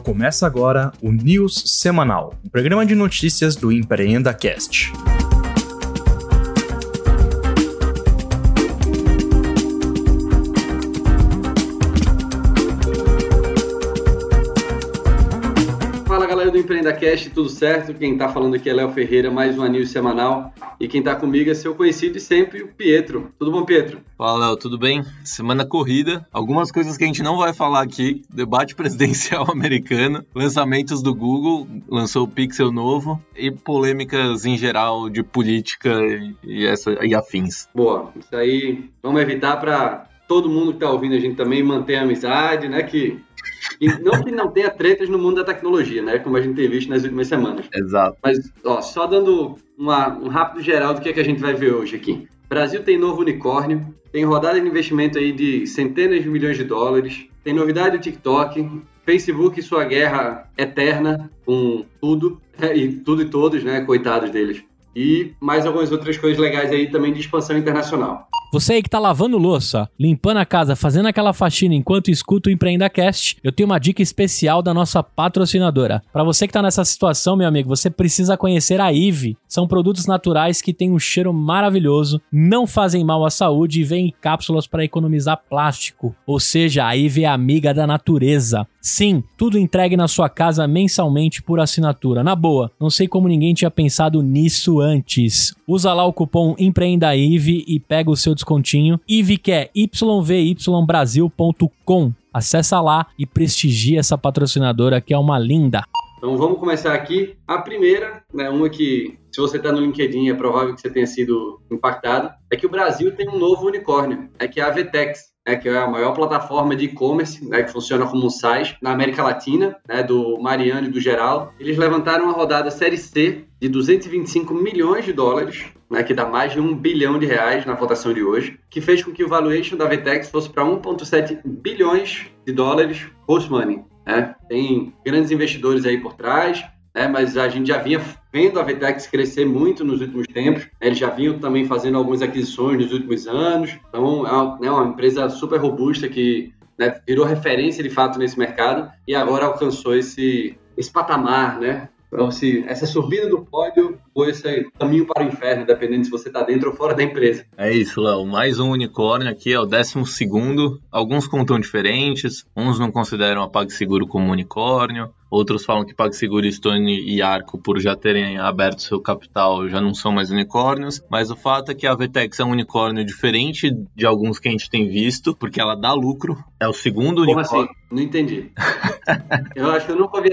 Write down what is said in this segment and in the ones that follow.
Começa agora o News Semanal, um programa de notícias do EmpreendaCast. Fala galera do EmpreendaCast, tudo certo? Quem tá falando aqui é Léo Ferreira, mais um News Semanal. E quem tá comigo é seu conhecido de sempre, o Pietro. Tudo bom, Pietro? Fala, Léo, tudo bem? Semana corrida, algumas coisas que a gente não vai falar aqui, debate presidencial americano, lançamentos do Google, lançou o Pixel novo e polêmicas em geral de política e afins. Boa, isso aí vamos evitar para todo mundo que tá ouvindo a gente também manter a amizade, né? Não que não tenha tretas no mundo da tecnologia, né? Como a gente tem visto nas últimas semanas. Exato. Mas, só dando um rápido geral do que a gente vai ver hoje aqui. Brasil tem novo unicórnio, tem rodada de investimento aí de centenas de milhões de dólares, tem novidade do TikTok, Facebook e sua guerra eterna com tudo, e tudo e todos, né? Coitados deles. E mais algumas outras coisas legais aí também de expansão internacional. Você aí que tá lavando louça, limpando a casa, fazendo aquela faxina enquanto escuta o EmpreendaCast, eu tenho uma dica especial da nossa patrocinadora. Para você que tá nessa situação, meu amigo, você precisa conhecer a Ive. São produtos naturais que têm um cheiro maravilhoso, não fazem mal à saúde e vêm em cápsulas para economizar plástico. Ou seja, a Ive é amiga da natureza. Sim, tudo entregue na sua casa mensalmente por assinatura. Na boa, não sei como ninguém tinha pensado nisso antes. Usa lá o cupom EmpreendaIve e pega o seu descontinho. Ive que é yvybrasil.com. Acessa lá e prestigia essa patrocinadora que é uma linda. Então vamos começar aqui. A primeira, né, uma que se você está no LinkedIn é provável que você tenha sido impactado, é que o Brasil tem um novo unicórnio, que é a VTEX. Que é a maior plataforma de e-commerce, que funciona como um SaaS na América Latina, do Mariano e do Geraldo. Eles levantaram uma rodada Série C de 225 milhões de dólares, que dá mais de R$1 bilhão na votação de hoje, que fez com que o valuation da VTEX fosse para 1,7 bilhões de dólares post-money. Tem grandes investidores aí por trás, mas a gente já vinha vendo a VTEX crescer muito nos últimos tempos. Eles já vinham também fazendo algumas aquisições nos últimos anos. Então, é uma empresa super robusta que virou referência, de fato, nesse mercado e agora alcançou esse patamar, Então, essa subida do pódio ou esse caminho para o inferno, dependendo se você está dentro ou fora da empresa. É isso, Léo. Mais um unicórnio aqui, é o 12º. Alguns contam diferentes, uns não consideram a PagSeguro como unicórnio, outros falam que PagSeguro, Stone e Arco, por já terem aberto seu capital, já não são mais unicórnios, mas o fato é que a VTEX é um unicórnio diferente de alguns que a gente tem visto, porque ela dá lucro, é o segundo unicórnio. Como assim? Não entendi. Eu acho que eu nunca ouvi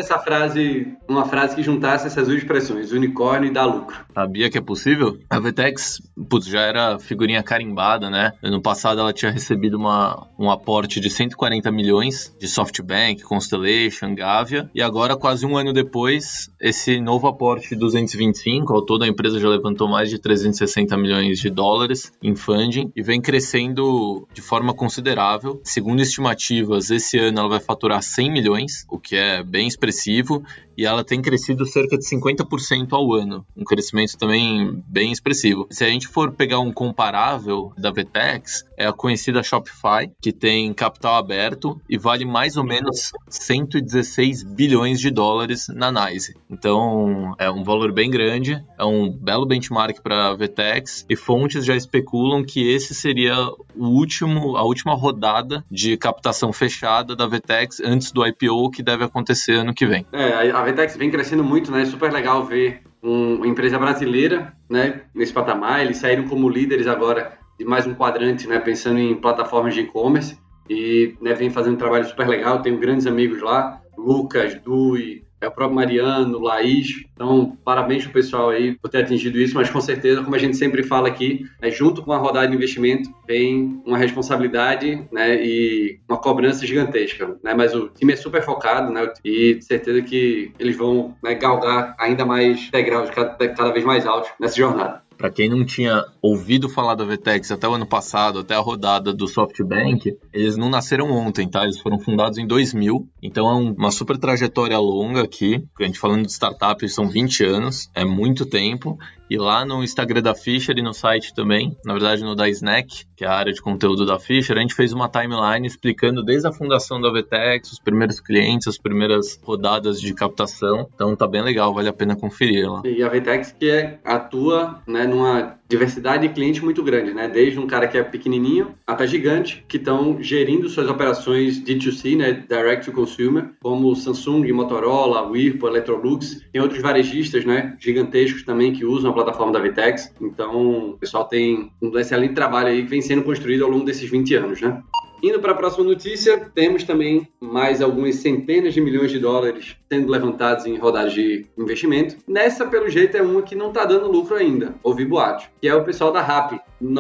uma frase que juntasse essas duas expressões, unicórnio e dá lucro. Sabia que é possível? A VTEX, já era figurinha carimbada, Ano passado ela tinha recebido um aporte de 140 milhões de SoftBank, Constellation, Gavia, e agora, quase um ano depois, esse novo aporte de 225, ao todo a empresa já levantou mais de 360 milhões de dólares em funding e vem crescendo de forma considerável. Segundo estimativas, esse ano ela vai faturar 100 milhões, o que é bem expressivo, e ela tem crescido cerca de 50% ao ano, um crescimento também bem expressivo. Se a gente for pegar um comparável da VTEX, é a conhecida Shopify, que tem capital aberto e vale mais ou menos 116 bilhões de dólares na NYSE. Então, é um valor bem grande, é um belo benchmark para a VTEX, e fontes já especulam que esse seria a última rodada de captação fechada da VTEX antes do IPO, que deve acontecer ano que vem. A VTEX vem crescendo muito, É super legal ver uma empresa brasileira, nesse patamar. Eles saíram como líderes agora de mais um quadrante, pensando em plataformas de e-commerce e vem fazendo um trabalho super legal. Tenho grandes amigos lá, Lucas, Dui, o próprio Mariano, Laís. Então, parabéns pro pessoal aí por ter atingido isso, mas com certeza, como a gente sempre fala aqui, junto com a rodada de investimento, vem uma responsabilidade, e uma cobrança gigantesca, Mas o time é super focado, E certeza que eles vão galgar ainda mais degraus cada vez mais altos nessa jornada. Para quem não tinha ouvido falar da VTEX até o ano passado, até a rodada do SoftBank, eles não nasceram ontem, tá? Eles foram fundados em 2000, então é uma super trajetória longa aqui. A gente falando de startups, são 20 anos, é muito tempo. E lá no Instagram da Fisher e no site também, na verdade no da Snack, que é a área de conteúdo da Fisher, a gente fez uma timeline explicando desde a fundação da VTEX, os primeiros clientes, as primeiras rodadas de captação. Então tá bem legal, vale a pena conferir lá. E a VTEX que atua, né, numa diversidade de clientes muito grande, né? Desde um cara que é pequenininho até gigante, que estão gerindo suas operações D2C, né, Direct to Consumer, como Samsung, Motorola, Whirlpool, Electrolux. Tem outros varejistas, né, gigantescos também que usam a plataforma da VTEX. Então, o pessoal tem um excelente trabalho aí que vem sendo construído ao longo desses 20 anos, né? Indo para a próxima notícia, temos também mais algumas centenas de milhões de dólares sendo levantados em rodadas de investimento. Nessa, pelo jeito, é uma que não está dando lucro ainda, ouvi boato, que é o pessoal da Rappi,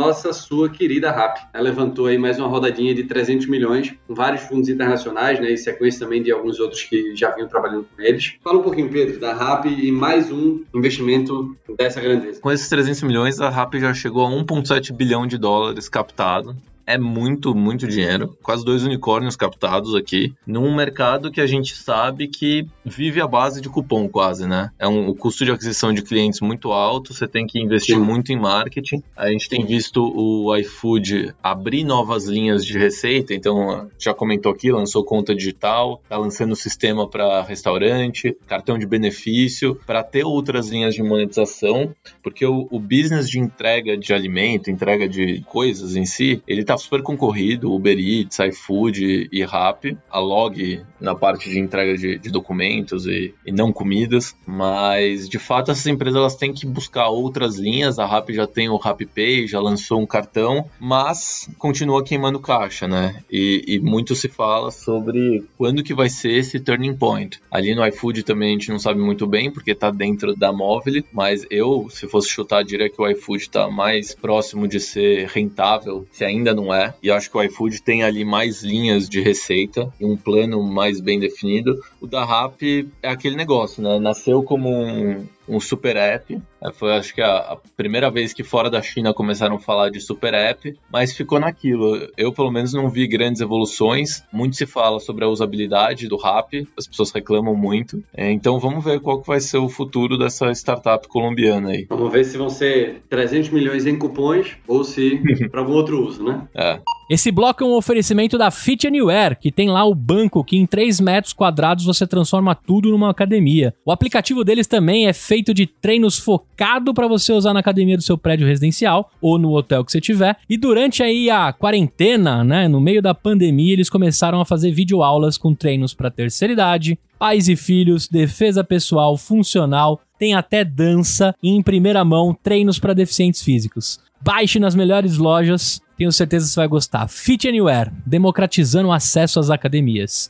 sua querida Rappi. Ela levantou aí mais uma rodadinha de 300 milhões, com vários fundos internacionais, né, e sequência também de alguns outros que já vinham trabalhando com eles. Fala um pouquinho, Pedro, da Rappi e mais um investimento dessa grandeza. Com esses 300 milhões, a Rappi já chegou a 1,7 bilhão de dólares captado. É muito, muito dinheiro. Quase 2 unicórnios captados aqui. Num mercado que a gente sabe que vive à base de cupom quase, né? O custo de aquisição de clientes muito alto. Você tem que investir muito em marketing. A gente tem visto o iFood abrir novas linhas de receita. Então, já comentou aqui, lançou conta digital. Tá lançando sistema para restaurante. Cartão de benefício. Para ter outras linhas de monetização. Porque o business de entrega de alimento, entrega de coisas em si, ele tá super concorrido, Uber Eats, iFood e Rappi, a Log na parte de entrega de documentos e não comidas, mas de fato essas empresas elas têm que buscar outras linhas. A Rappi já tem o RappiPay, já lançou um cartão, mas continua queimando caixa, né? E muito se fala sobre quando que vai ser esse turning point. Ali no iFood também a gente não sabe muito bem, porque tá dentro da Móvel, mas se fosse chutar, diria que o iFood tá mais próximo de ser rentável, se ainda não é, e acho que o iFood tem ali mais linhas de receita e um plano mais bem definido. O da Rappi é aquele negócio, né? Nasceu como um super app. Foi, acho que, a primeira vez que fora da China começaram a falar de super app, mas ficou naquilo. Eu, pelo menos, não vi grandes evoluções. Muito se fala sobre a usabilidade do Rappi, as pessoas reclamam muito. Então, vamos ver qual que vai ser o futuro dessa startup colombiana aí. Vamos ver se vão ser 300 milhões em cupons ou se para algum outro uso, né? Esse bloco é um oferecimento da Fit Anywhere, que tem lá o banco que em 3 metros quadrados você transforma tudo numa academia. O aplicativo deles também é feito de treinos focado para você usar na academia do seu prédio residencial ou no hotel que você tiver. E durante aí a quarentena, né, no meio da pandemia, eles começaram a fazer videoaulas com treinos para terceira idade, pais e filhos, defesa pessoal, funcional, tem até dança e em primeira mão treinos para deficientes físicos. Baixe nas melhores lojas, tenho certeza que você vai gostar. Fit Anywhere, democratizando o acesso às academias.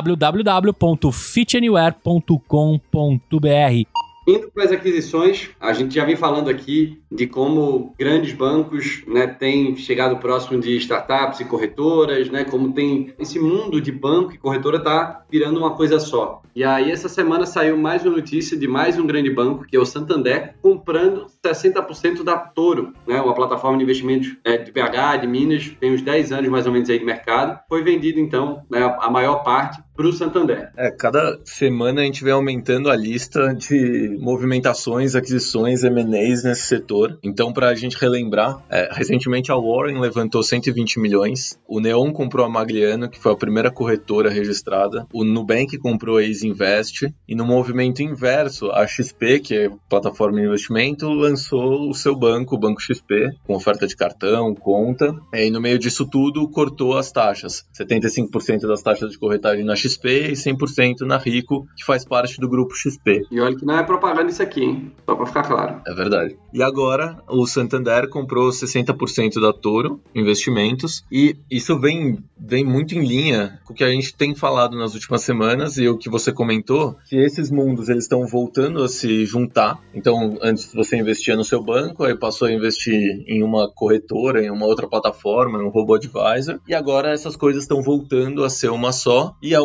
www.fitanywhere.com.br. Indo para as aquisições, a gente já vem falando aqui de como grandes bancos, né, têm chegado próximo de startups e corretoras, né, como tem esse mundo de banco e corretora está virando uma coisa só. E aí essa semana saiu mais uma notícia de mais um grande banco, que é o Santander, comprando 60% da Toro, né, uma plataforma de investimentos de BH, de Minas, tem uns 10 anos mais ou menos aí de mercado. Foi vendido então, né, a maior parte para o Santander. Cada semana a gente vem aumentando a lista de movimentações, aquisições, M&As nesse setor. Então, para a gente relembrar, recentemente a Warren levantou 120 milhões, o Neon comprou a Magliano, que foi a primeira corretora registrada, o Nubank comprou a Easy Invest, e no movimento inverso, a XP, que é plataforma de investimento, lançou o seu banco, o Banco XP, com oferta de cartão, conta, e no meio disso tudo cortou as taxas, 75% das taxas de corretagem na XP e 100% na Rico, que faz parte do grupo XP. E olha que não é propaganda isso aqui, hein? Só para ficar claro. É verdade. E agora o Santander comprou 60% da Toro Investimentos, e isso vem muito em linha com o que a gente tem falado nas últimas semanas e o que você comentou, que esses mundos eles estão voltando a se juntar. Então, antes você investia no seu banco, aí passou a investir em uma corretora, em uma outra plataforma, em um robô advisor, e agora essas coisas estão voltando a ser uma só, e é uma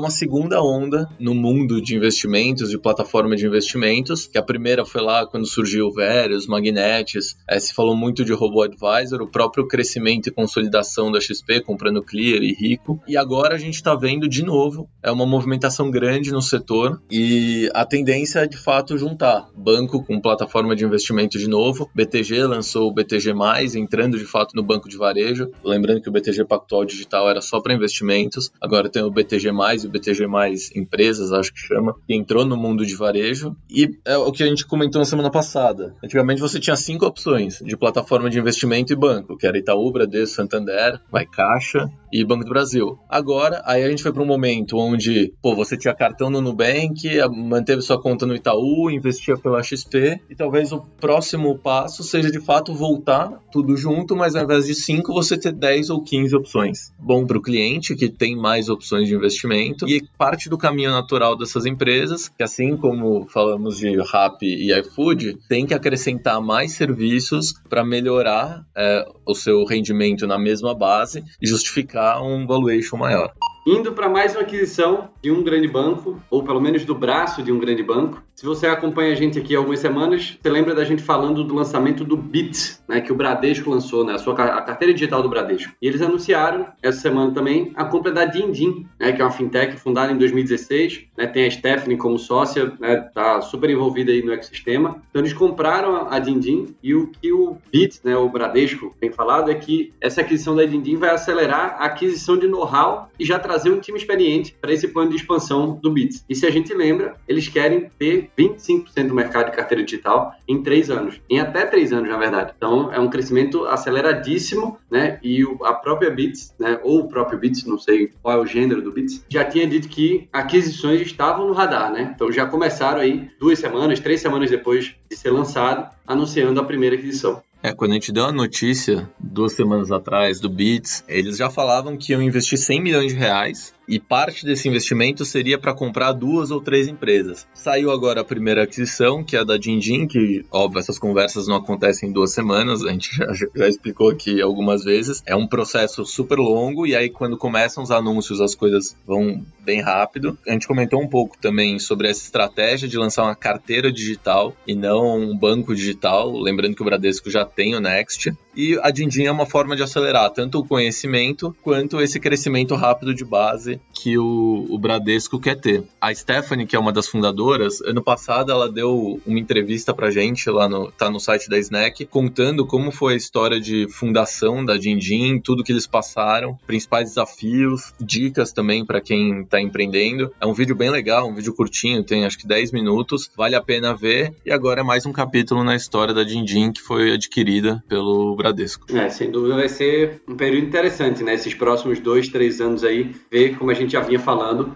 uma segunda onda no mundo de investimentos, de plataforma de investimentos, que a primeira foi lá quando surgiu o Verius, Magnetis, se falou muito de Robo-Advisor, o próprio crescimento e consolidação da XP, comprando Clear e Rico, e agora a gente está vendo de novo, uma movimentação grande no setor, e a tendência é de fato juntar banco com plataforma de investimento de novo. BTG lançou o BTG+, entrando de fato no banco de varejo, lembrando que o BTG Pactual Digital era só para investimentos, agora tem o BTG+, e o BTG+ Empresas, acho que chama, que entrou no mundo de varejo, e é o que a gente comentou na semana passada. Antigamente você tinha 5 opções de plataforma de investimento e banco, que era Itaú, Bradesco, Santander, Caixa e Banco do Brasil. Agora, aí a gente foi para um momento onde, você tinha cartão no Nubank, manteve sua conta no Itaú, investia pela XP, e talvez o próximo passo seja de fato voltar tudo junto, mas ao invés de 5, você ter 10 ou 15 opções. Bom para o cliente, que tem mais opções de investimento, e parte do caminho natural dessas empresas, que assim como falamos de Rappi e iFood, tem que acrescentar mais serviços para melhorar o seu rendimento na mesma base e justificar um valuation maior. Indo para mais uma aquisição de um grande banco, ou pelo menos do braço de um grande banco. Se você acompanha a gente aqui há algumas semanas, você lembra da gente falando do lançamento do Bits, né, que o Bradesco lançou, né, a carteira digital do Bradesco. E eles anunciaram, essa semana também, a compra da Dindim, né, que é uma fintech fundada em 2016, né, tem a Stephanie como sócia, né, tá super envolvida aí no ecossistema. Então eles compraram a Dindim, e o que o Bits, né, o Bradesco, tem falado é que essa aquisição da Dindim vai acelerar a aquisição de know-how e já trazer um time experiente para esse plano de expansão do Bits. E se a gente lembra, eles querem ter 25% do mercado de carteira digital em 3 anos. Em até 3 anos, na verdade. Então, é um crescimento aceleradíssimo, né? E a própria Bits, né? Ou o próprio Bits, não sei qual é o gênero do Bits, já tinha dito que aquisições estavam no radar, né? Então, já começaram aí 2 semanas, 3 semanas depois de ser lançado, anunciando a primeira aquisição. Quando a gente deu a notícia 2 semanas atrás do Bits, eles já falavam que iam investir 100 milhões de reais e parte desse investimento seria para comprar 2 ou 3 empresas. Saiu agora a primeira aquisição, que é a da Dindim, que, óbvio, essas conversas não acontecem em 2 semanas, a gente já explicou aqui algumas vezes. É um processo super longo e aí quando começam os anúncios as coisas vão bem rápido. A gente comentou um pouco também sobre essa estratégia de lançar uma carteira digital e não um banco digital, lembrando que o Bradesco já tem o Next. E a Dindim é uma forma de acelerar tanto o conhecimento quanto esse crescimento rápido de base que o Bradesco quer ter. A Stephanie, que é uma das fundadoras, ano passado ela deu uma entrevista pra gente lá tá no site da Snack, contando como foi a história de fundação da Dindim, tudo que eles passaram, principais desafios, dicas também para quem tá empreendendo. É um vídeo bem legal, um vídeo curtinho, tem acho que 10 minutos, vale a pena ver. E agora é mais um capítulo na história da Dindim que foi adquirida pelo Bradesco. Sem dúvida vai ser um período interessante, né? Esses próximos 2, 3 anos aí, ver como a gente já vinha falando,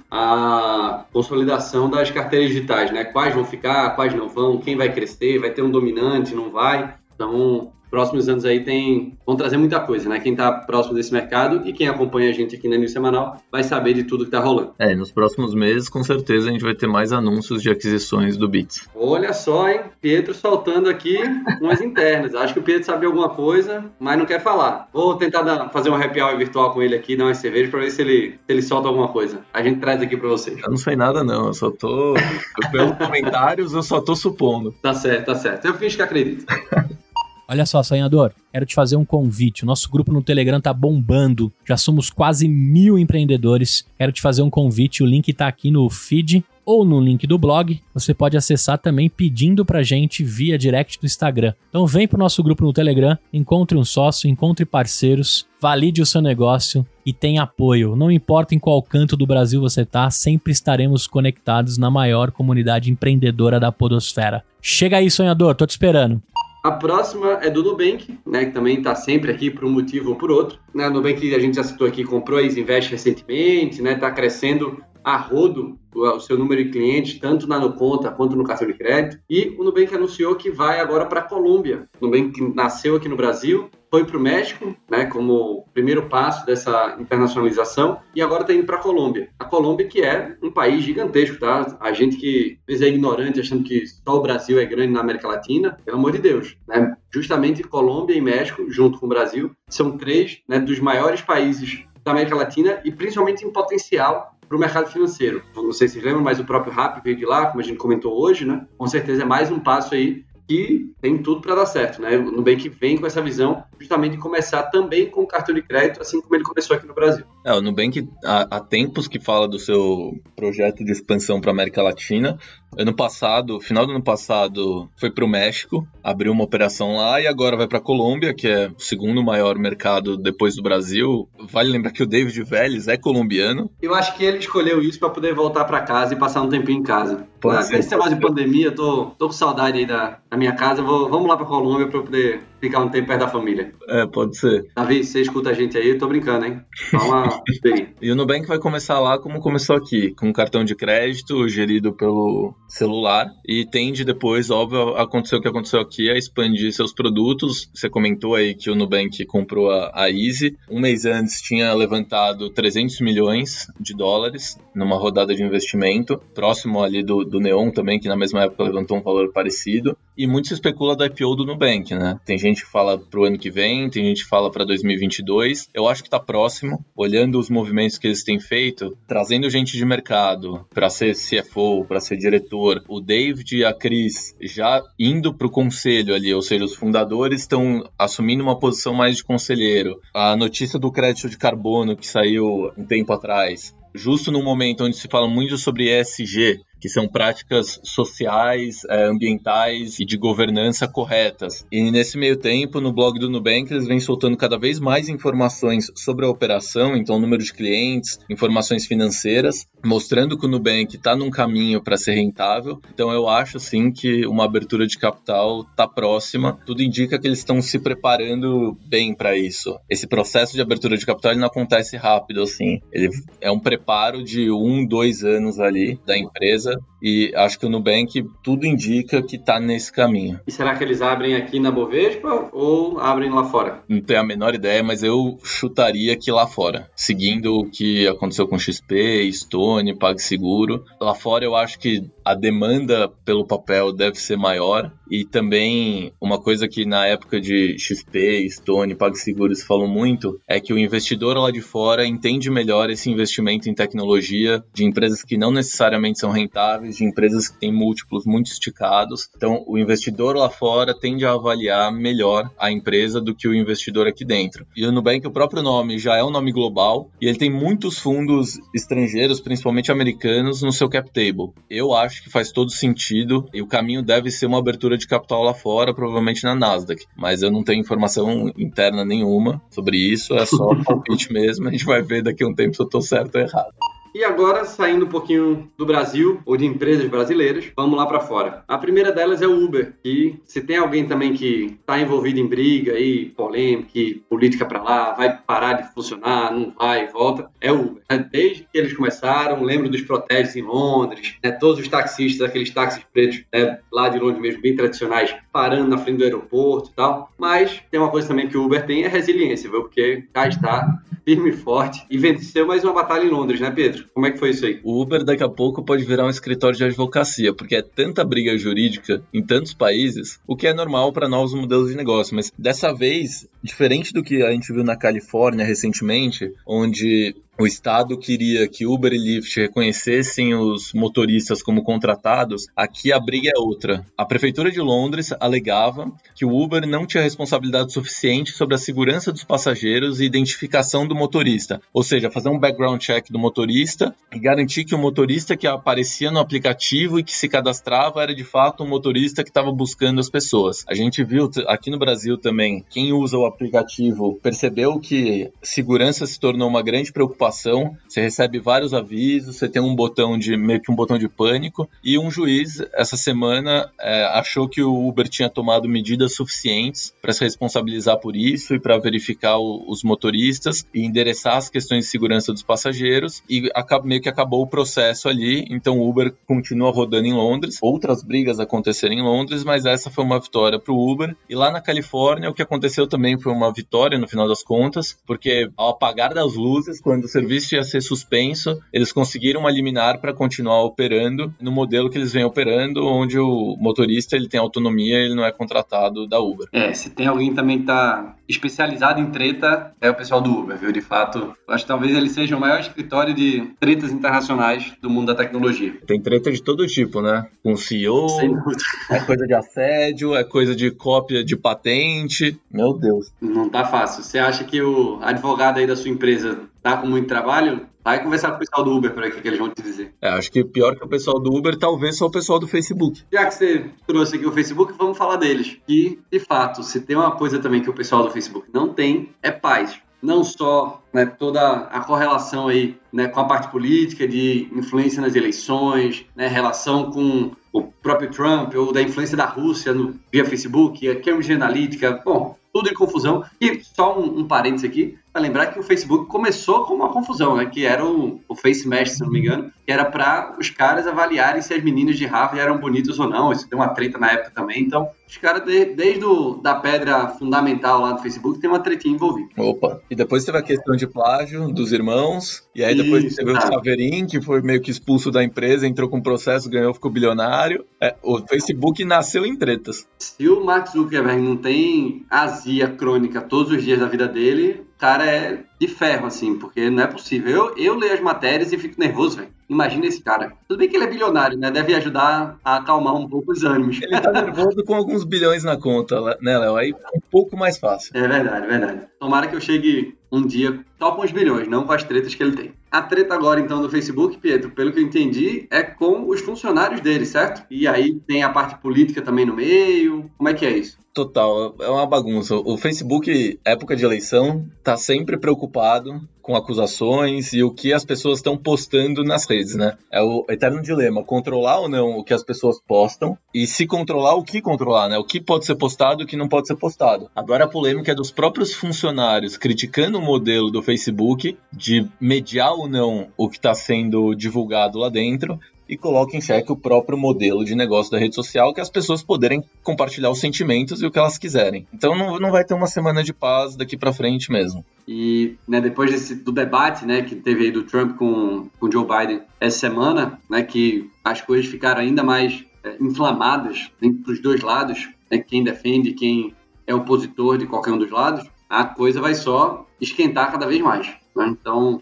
a consolidação das carteiras digitais, né? Quais vão ficar, quais não vão, quem vai crescer, vai ter um dominante, não vai. Então, próximos anos aí vão trazer muita coisa, né? Quem está próximo desse mercado e quem acompanha a gente aqui na News Semanal vai saber de tudo que está rolando. Nos próximos meses, com certeza, a gente vai ter mais anúncios de aquisições do Bits. Olha só, hein? Pietro soltando aqui umas internas. Acho que o Pietro sabe alguma coisa, mas não quer falar. Vou tentar fazer um happy hour virtual com ele aqui, dar uma cerveja para ver se ele solta alguma coisa. A gente traz aqui para vocês. Eu não sei nada não, eu só tô... Pelos comentários, eu só tô supondo. Tá certo. Eu finjo que acredito. Olha só, sonhador, quero te fazer um convite. O nosso grupo no Telegram tá bombando. Já somos quase 1000 empreendedores. Quero te fazer um convite. O link tá aqui no feed ou no link do blog. Você pode acessar também pedindo pra gente via direct do Instagram. Então vem pro nosso grupo no Telegram, encontre um sócio, encontre parceiros, valide o seu negócio e tenha apoio. Não importa em qual canto do Brasil você tá, sempre estaremos conectados na maior comunidade empreendedora da podosfera. Chega aí, sonhador, tô te esperando. A próxima é do Nubank, né, que também está sempre aqui por um motivo ou por outro. Né, o Nubank, a gente já citou aqui, comprou a Isinvest recentemente, né, está crescendo a rodo o seu número de clientes, tanto na Nuconta quanto no cartão de crédito. E o Nubank anunciou que vai agora para a Colômbia. O Nubank nasceu aqui no Brasil, foi para o México, né, como primeiro passo dessa internacionalização, e agora está indo para a Colômbia. A Colômbia que é um país gigantesco, tá? A gente que às vezes é ignorante, achando que só o Brasil é grande na América Latina, pelo amor de Deus, né? Justamente Colômbia e México, junto com o Brasil, são 3, né, dos maiores países da América Latina e principalmente em potencial para o mercado financeiro. Não sei se vocês lembram, mas o próprio Rappi veio de lá, como a gente comentou hoje, né? Com certeza é mais um passo aí que tem tudo para dar certo, né? O Nubank vem com essa visão justamente de começar também com o cartão de crédito, assim como ele começou aqui no Brasil. O Nubank há tempos que fala do seu projeto de expansão para a América Latina. Final do ano passado, foi para o México, abriu uma operação lá e agora vai para a Colômbia, que é o segundo maior mercado depois do Brasil. Vale lembrar que o David Vélez é colombiano. Eu acho que ele escolheu isso para poder voltar para casa e passar um tempinho em casa. Nesse negócio de pandemia, tô com saudade aí da minha casa. Vamos lá para Colômbia para eu poder ficar um tempo perto da família. Pode ser. Davi, você escuta a gente aí? Eu tô brincando, hein? Vamos bem. E o Nubank vai começar lá como começou aqui, com um cartão de crédito gerido pelo celular e tende depois, óbvio, acontecer o que aconteceu aqui, a expandir seus produtos. Você comentou aí que o Nubank comprou a Easy. Um mês antes tinha levantado 300 milhões de dólares numa rodada de investimento, próximo ali do Neon também, que na mesma época levantou um valor parecido. E muito se especula da IPO do Nubank, né? Tem gente que fala pro ano que vem, tem gente que fala para 2022. Eu acho que tá próximo, olhando os movimentos que eles têm feito, trazendo gente de mercado para ser CFO, para ser diretor. O David e a Cris já indo pro conselho ali, ou seja, os fundadores estão assumindo uma posição mais de conselheiro. A notícia do crédito de carbono que saiu um tempo atrás, justo no momento onde se fala muito sobre ESG, que são práticas sociais, ambientais e de governança corretas. E nesse meio tempo, no blog do Nubank, eles vêm soltando cada vez mais informações sobre a operação, então número de clientes, informações financeiras, mostrando que o Nubank está num caminho para ser rentável. Então eu acho, sim, que uma abertura de capital está próxima. Tudo indica que eles estão se preparando bem para isso. Esse processo de abertura de capital ele não acontece rápido, assim. Ele é um preparo de 1-2 anos ali da empresa. E acho que o Nubank, tudo indica que está nesse caminho. E será que eles abrem aqui na Bovespa ou abrem lá fora? Não tenho a menor ideia, mas eu chutaria que lá fora. Seguindo o que aconteceu com XP, Stone, PagSeguro. Lá fora eu acho que a demanda pelo papel deve ser maior. E também uma coisa que na época de XP, Stone, PagSeguro se falou muito é que o investidor lá de fora entende melhor esse investimento em tecnologia de empresas que não necessariamente são rentáveis, de empresas que têm múltiplos muito esticados. Então, o investidor lá fora tende a avaliar melhor a empresa do que o investidor aqui dentro. E o Nubank, o próprio nome, já é um nome global e ele tem muitos fundos estrangeiros, principalmente americanos, no seu cap table. Eu acho que faz todo sentido e o caminho deve ser uma abertura de capital lá fora, provavelmente na Nasdaq. Mas eu não tenho informação interna nenhuma sobre isso, é só palpite mesmo. A gente vai ver daqui a um tempo se eu tô certo ou errado. E agora, saindo um pouquinho do Brasil, ou de empresas brasileiras, vamos lá para fora. A primeira delas é o Uber, e se tem alguém também que está envolvido em briga, e polêmica, e política para lá, vai parar de funcionar, não vai, volta, é o Uber. Desde que eles começaram, lembro dos protestos em Londres, todos os taxistas, aqueles táxis pretos, lá de Londres mesmo, bem tradicionais, parando na frente do aeroporto e tal. Mas tem uma coisa também que o Uber tem, é resiliência, viu? Porque cá está, firme e forte, e venceu mais uma batalha em Londres, né, Pedro? Como é que foi isso aí? O Uber daqui a pouco pode virar um escritório de advocacia, porque é tanta briga jurídica em tantos países, o que é normal para novos modelos de negócio. Mas dessa vez, diferente do que a gente viu na Califórnia recentemente, onde o Estado queria que Uber e Lyft reconhecessem os motoristas como contratados, aqui a briga é outra. A Prefeitura de Londres alegava que o Uber não tinha responsabilidade suficiente sobre a segurança dos passageiros e identificação do motorista. Ou seja, fazer um background check do motorista e garantir que o motorista que aparecia no aplicativo e que se cadastrava era de fato um motorista que estava buscando as pessoas. A gente viu aqui no Brasil também, quem usa o aplicativo percebeu que segurança se tornou uma grande preocupação. Você recebe vários avisos, você tem meio que um botão de pânico, e um juiz essa semana achou que o Uber tinha tomado medidas suficientes para se responsabilizar por isso e para verificar os motoristas e endereçar as questões de segurança dos passageiros, e meio que acabou o processo ali. Então o Uber continua rodando em Londres, outras brigas aconteceram em Londres, mas essa foi uma vitória para o Uber. E lá na Califórnia o que aconteceu também foi uma vitória no final das contas, porque ao apagar das luzes, quando serviço ia ser suspenso, eles conseguiram uma liminar para continuar operando no modelo que eles vêm operando, onde o motorista ele tem autonomia, ele não é contratado da Uber. Se tem alguém também que tá especializado em treta, é o pessoal do Uber, viu? De fato, acho que talvez ele seja o maior escritório de tretas internacionais do mundo da tecnologia. Tem treta de todo tipo, né? Com o CEO, é coisa de assédio, é coisa de cópia de patente. Meu Deus. Não tá fácil. Você acha que o advogado aí da sua empresa tá com muito trabalho? Vai conversar com o pessoal do Uber para ver o que eles vão te dizer. Acho que pior que o pessoal do Uber, talvez só o pessoal do Facebook. Já que você trouxe aqui o Facebook, vamos falar deles. E, de fato, se tem uma coisa também que o pessoal do Facebook não tem, é paz. Não só, né, toda a correlação aí, né, com a parte política, de influência nas eleições, né, relação com o próprio Trump, ou da influência da Rússia via Facebook, a Cambridge Analytica, bom, tudo em confusão. E só um parênteses aqui, para lembrar que o Facebook começou com uma confusão, né? Que era o Face Mesh, se não me engano, que era para os caras avaliarem se as meninas de Harvard eram bonitas ou não. Isso deu uma treta na época também. Então, os caras, desde da pedra fundamental lá do Facebook, tem uma tretinha envolvida. Opa! E depois teve a questão de plágio dos irmãos, e aí depois teve o Saverin, que foi meio que expulso da empresa, entrou com processo, ganhou, ficou bilionário. O Facebook nasceu em tretas. Se o Mark Zuckerberg não tem azia crônica todos os dias da vida dele, o cara é de ferro, assim, porque não é possível. Eu leio as matérias e fico nervoso, velho. Imagina esse cara. Tudo bem que ele é bilionário, né? Deve ajudar a acalmar um pouco os ânimos. Ele tá nervoso com alguns bilhões na conta, né, Léo? Aí é um pouco mais fácil. É verdade, verdade. Tomara que eu chegue um dia só com os bilhões, não com as tretas que ele tem. A treta agora, então, do Facebook, Pietro, pelo que eu entendi, é com os funcionários dele, certo? E aí tem a parte política também no meio. Como é que é isso? Total, é uma bagunça. O Facebook, época de eleição, tá sempre preocupado com acusações e o que as pessoas estão postando nas redes, né? É o eterno dilema, controlar ou não o que as pessoas postam e se controlar, o que controlar, né? O que pode ser postado e o que não pode ser postado. Agora a polêmica é dos próprios funcionários criticando o modelo do Facebook de mediar ou não o que está sendo divulgado lá dentro e coloca em xeque o próprio modelo de negócio da rede social, que as pessoas poderem compartilhar os sentimentos e o que elas quiserem. Então não vai ter uma semana de paz daqui para frente mesmo. E, né, depois do debate, né, que teve aí do Trump com Joe Biden essa semana, né, que as coisas ficaram ainda mais inflamadas entre os dois lados, né, quem defende e quem é opositor de qualquer um dos lados, a coisa vai só esquentar cada vez mais, né? Então,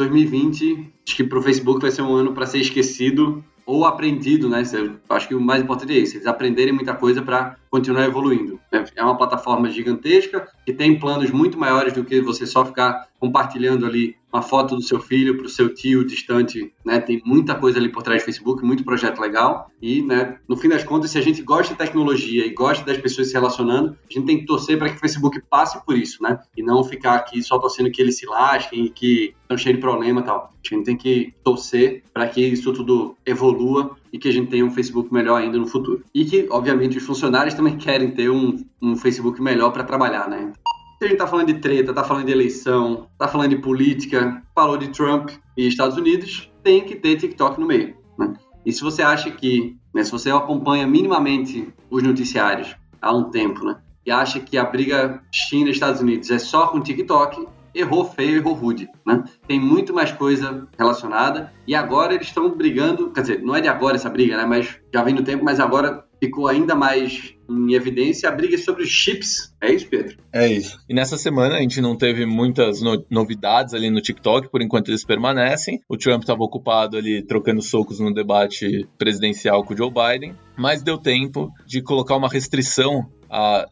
2020, acho que para o Facebook vai ser um ano para ser esquecido ou aprendido, né? Acho que o mais importante é isso, eles aprenderem muita coisa para continuar evoluindo. É uma plataforma gigantesca que tem planos muito maiores do que você só ficar compartilhando ali uma foto do seu filho para o seu tio distante, né? Tem muita coisa ali por trás do Facebook, muito projeto legal e, né, no fim das contas, se a gente gosta de tecnologia e gosta das pessoas se relacionando, a gente tem que torcer para que o Facebook passe por isso, né? E não ficar aqui só torcendo que eles se lasquem e que estão cheios de problema e tal. A gente tem que torcer para que isso tudo evolua e que a gente tenha um Facebook melhor ainda no futuro. E que, obviamente, os funcionários também querem ter um Facebook melhor para trabalhar, né? Se a gente tá falando de treta, tá falando de eleição, tá falando de política, falou de Trump e Estados Unidos, tem que ter TikTok no meio, né? E se você acha que, né, se você acompanha minimamente os noticiários há um tempo, né, e acha que a briga China e Estados Unidos é só com TikTok, errou feio, errou rude, né? Tem muito mais coisa relacionada e agora eles estão brigando, quer dizer, não é de agora essa briga, né? Mas já vem do tempo, mas agora ficou ainda mais em evidência a briga sobre os chips. É isso, Pedro? É isso. E nessa semana a gente não teve muitas novidades ali no TikTok, por enquanto eles permanecem. O Trump estava ocupado ali trocando socos no debate presidencial com o Joe Biden, mas deu tempo de colocar uma restrição a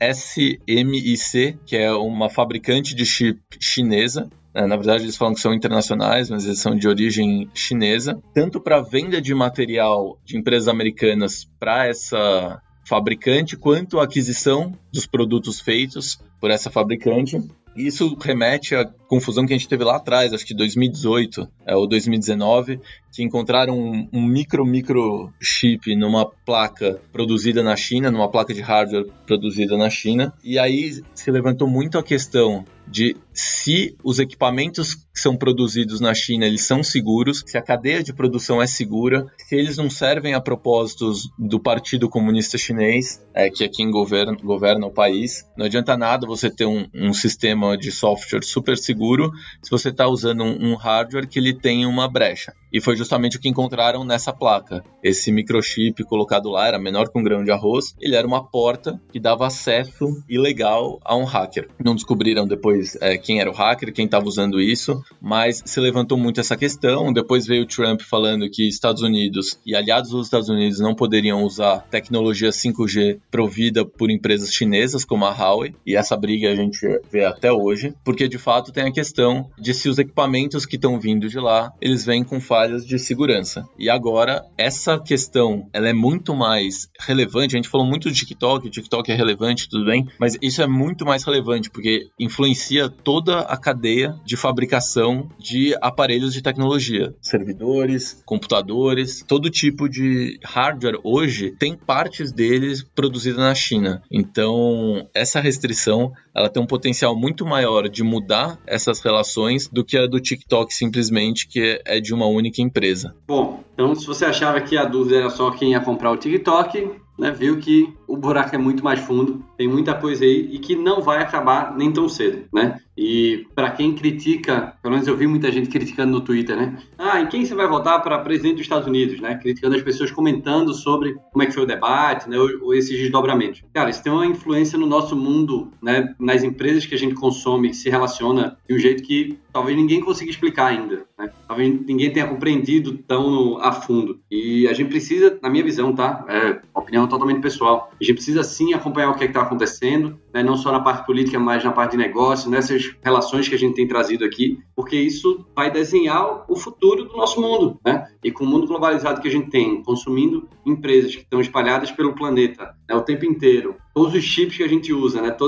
SMIC, que é uma fabricante de chip chinesa. Na verdade, eles falam que são internacionais, mas eles são de origem chinesa. Tanto para venda de material de empresas americanas para essa fabricante, quanto a aquisição dos produtos feitos por essa fabricante. Isso remete à confusão que a gente teve lá atrás, acho que 2018 ou 2019, que encontraram um microchip numa placa produzida na China, numa placa de hardware produzida na China, e aí se levantou muito a questão de se os equipamentos que são produzidos na China, eles são seguros, se a cadeia de produção é segura, se eles não servem a propósitos do Partido Comunista Chinês, que é quem governa o país. Não adianta nada você ter um sistema de software super seguro se você está usando um hardware que ele tem uma brecha. E foi justamente o que encontraram nessa placa. Esse microchip colocado lá era menor que um grão de arroz, ele era uma porta que dava acesso ilegal a um hacker. Não descobriram depois quem era o hacker, quem estava usando isso, mas se levantou muito essa questão. Depois veio o Trump falando que Estados Unidos e aliados dos Estados Unidos não poderiam usar tecnologia 5G provida por empresas chinesas como a Huawei, e essa briga a gente vê até hoje, porque de fato tem a questão de se os equipamentos que estão vindo de lá, eles vêm com falhas de segurança. E agora, essa questão, ela é muito mais relevante. A gente falou muito do TikTok, o TikTok é relevante, tudo bem, mas isso é muito mais relevante, porque influencia toda a cadeia de fabricação de aparelhos de tecnologia, servidores, computadores, todo tipo de hardware hoje tem partes deles produzidas na China. Então, essa restrição, ela tem um potencial muito maior de mudar essas relações do que a do TikTok simplesmente, que é de uma única empresa. Bom, então se você achava que a dúvida era só quem ia comprar o TikTok, né, viu que o buraco é muito mais fundo, tem muita coisa aí e que não vai acabar nem tão cedo, né? E para quem critica, pelo menos eu vi muita gente criticando no Twitter, né? Em quem você vai votar para presidente dos Estados Unidos, né? Criticando as pessoas, comentando sobre como é que foi o debate, né? Ou esses desdobramentos. Cara, isso tem uma influência no nosso mundo, né? Nas empresas que a gente consome, que se relaciona de um jeito que talvez ninguém consiga explicar ainda, né? Talvez ninguém tenha compreendido tão a fundo. E a gente precisa, na minha visão, tá? Opinião totalmente pessoal. A gente precisa sim acompanhar o que está acontecendo, né? Não só na parte política, mas na parte de negócio, nessas relações que a gente tem trazido aqui, porque isso vai desenhar o futuro do nosso mundo, né? E com o mundo globalizado que a gente tem, consumindo empresas que estão espalhadas pelo planeta, né, o tempo inteiro, todos os chips que a gente usa, né?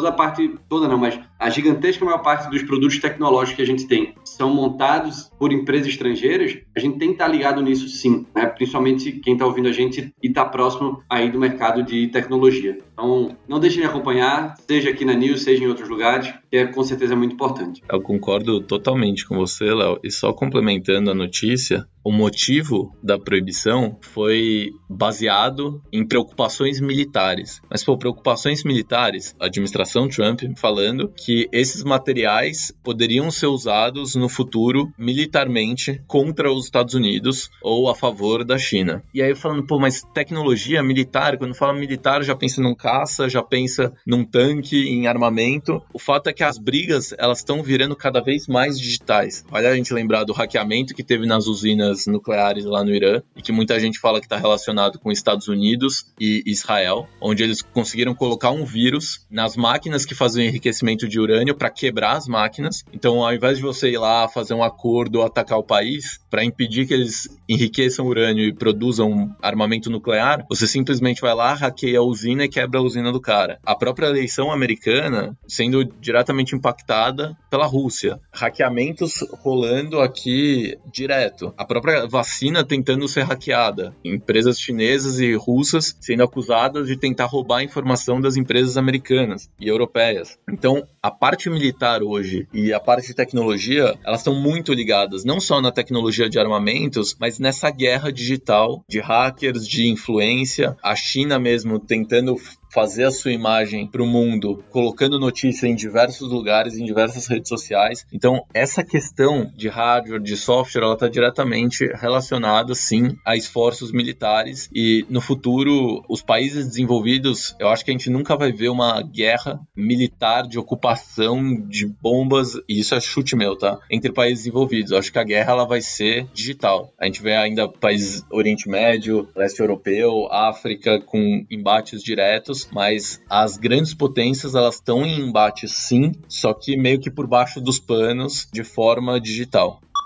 Mas a gigantesca maior parte dos produtos tecnológicos que a gente tem são montados por empresas estrangeiras, a gente tem que estar ligado nisso sim, né? Principalmente quem está ouvindo a gente e está próximo aí do mercado de tecnologia. Então, não deixem de acompanhar, seja aqui na News, seja em outros lugares, que com certeza é muito importante. Eu concordo totalmente com você, Léo, e só complementando a notícia, o motivo da proibição foi baseado em preocupações militares. Mas, preocupações militares, a administração Trump falando que esses materiais poderiam ser usados no futuro militarmente contra os Estados Unidos ou a favor da China. E aí eu falando, mas tecnologia militar, quando fala militar já pensa num caça, já pensa num tanque, em armamento. O fato é que as brigas, elas estão virando cada vez mais digitais. Vale a gente lembrar do hackeamento que teve nas usinas nucleares lá no Irã, e que muita gente fala que está relacionado com Estados Unidos e Israel, onde eles conseguiram colocar um vírus nas máquinas que faziam enriquecimento de urânio para quebrar as máquinas. Então, ao invés de você ir lá fazer um acordo ou atacar o país para impedir que eles enriqueçam urânio e produzam armamento nuclear, você simplesmente vai lá, hackeia a usina e quebra a usina do cara. A própria eleição americana sendo diretamente impactada pela Rússia. Hackeamentos rolando aqui direto. A própria vacina tentando ser hackeada. Empresas chinesas e russas sendo acusadas de tentar roubar a informação das empresas americanas e europeias. Então, a parte militar hoje e a parte de tecnologia, elas estão muito ligadas, não só na tecnologia de armamentos, mas nessa guerra digital de hackers, de influência. A China mesmo tentando fazer a sua imagem para o mundo, colocando notícia em diversos lugares, em diversas redes sociais. Então, essa questão de hardware, de software, ela está diretamente relacionada, sim, a esforços militares. E, no futuro, os países desenvolvidos, eu acho que a gente nunca vai ver uma guerra militar de ocupação de bombas, e isso é chute meu, tá? Entre países desenvolvidos. Eu acho que a guerra, ela vai ser digital. A gente vê ainda países Oriente Médio, Leste Europeu, África, com embates diretos, mas as grandes potências, elas estão em embate sim, só que meio que por baixo dos panos, de forma digital.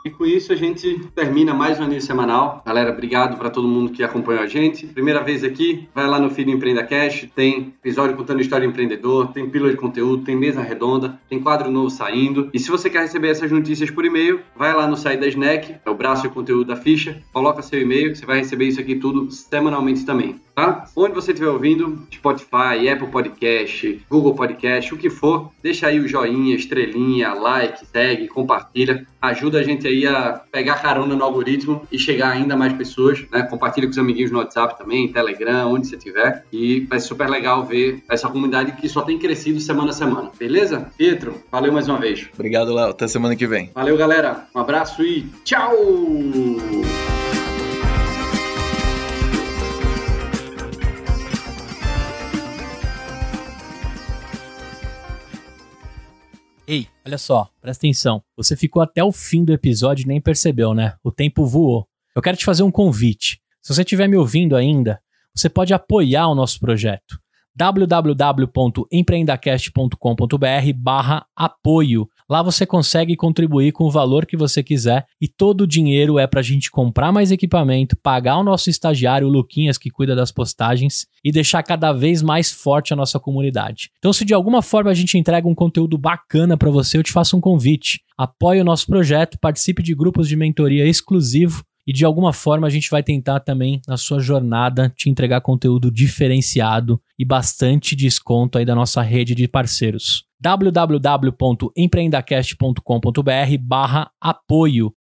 E com isso a gente termina mais um News Semanal. Galera, obrigado para todo mundo que acompanhou a gente. Primeira vez aqui, vai lá no feed do Empreenda Cash, tem episódio contando história do empreendedor, tem pílula de conteúdo, tem mesa redonda, tem quadro novo saindo. E se você quer receber essas notícias por e-mail, vai lá no site da Snack, é o braço de conteúdo da ficha, coloca seu e-mail que você vai receber isso aqui tudo semanalmente também, tá? Onde você estiver ouvindo, Spotify, Apple Podcast, Google Podcast, o que for, deixa aí o joinha, estrelinha, like, segue, compartilha. Ajuda a gente aí a pegar carona no algoritmo e chegar a ainda mais pessoas, né? Compartilha com os amiguinhos no WhatsApp também, Telegram, onde você tiver. E vai ser super legal ver essa comunidade que só tem crescido semana a semana. Beleza? Pietro, valeu mais uma vez. Obrigado, Léo. Até semana que vem. Valeu, galera. Um abraço e tchau! Ei, olha só, presta atenção. Você ficou até o fim do episódio e nem percebeu, né? O tempo voou. Eu quero te fazer um convite. Se você estiver me ouvindo ainda, você pode apoiar o nosso projeto. www.empreendacast.com.br/apoio. Lá você consegue contribuir com o valor que você quiser e todo o dinheiro é pra gente comprar mais equipamento, pagar o nosso estagiário, o Luquinhas, que cuida das postagens e deixar cada vez mais forte a nossa comunidade. Então, se de alguma forma a gente entrega um conteúdo bacana pra você, eu te faço um convite. Apoie o nosso projeto, participe de grupos de mentoria exclusivo e de alguma forma a gente vai tentar também, na sua jornada, te entregar conteúdo diferenciado e bastante desconto aí da nossa rede de parceiros. www.empreendacast.com.br/apoio.